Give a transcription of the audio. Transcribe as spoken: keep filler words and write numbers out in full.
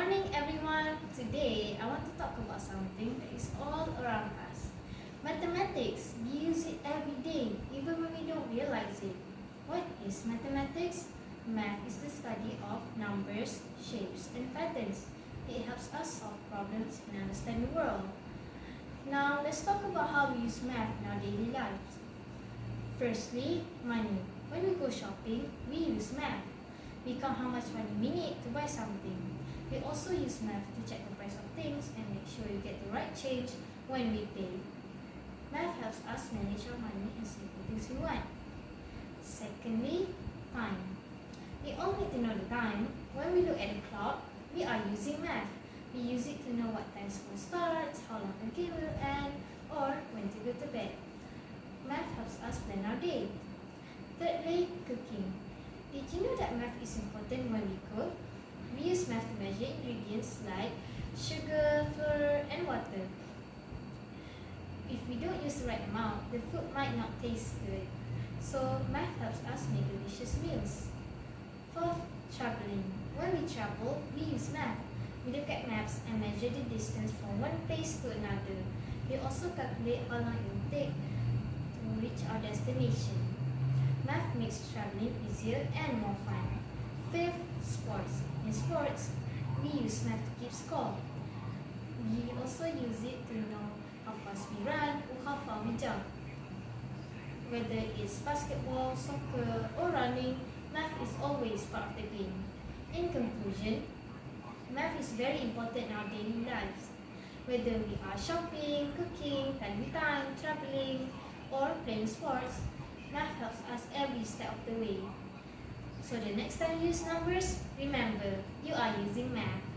morning, everyone. Today, I want to talk about something that is all around us. Mathematics. We use it every day, even when we don't realize it. What is mathematics? Math is the study of numbers, shapes, and patterns. It helps us solve problems and understand the world. Now, let's talk about how we use math in our daily lives. Firstly, money. When we go shopping, we use math. We count how much money we need to buy something. We also use math to check the price of things and make sure we get the right change when we pay. Math helps us manage our money and save the things we want. Secondly, time. We all need to know the time. When we look at the clock, we are using math. We use it to know what time school starts, how long the game will end, or when to go to bed. Math helps us plan our day. Thirdly, cooking. Did you know that math is important when we cook? We use math to measure ingredients like sugar, flour, and water. If we don't use the right amount, the food might not taste good. So, math helps us make delicious meals. Fourth, traveling. When we travel, we use math. We look at maps and measure the distance from one place to another. We also calculate how long it will take to reach our destination. Math makes traveling easier and more fun. Fifth, sports. In sports, we use math to keep score. We also use it to know how fast we run or how far we jump. Whether it's basketball, soccer, or running, math is always part of the game. In conclusion, math is very important in our daily lives. Whether we are shopping, cooking, planning time, traveling, or playing sports, math helps us every step of the way. So the next time you use numbers, remember, you are using math.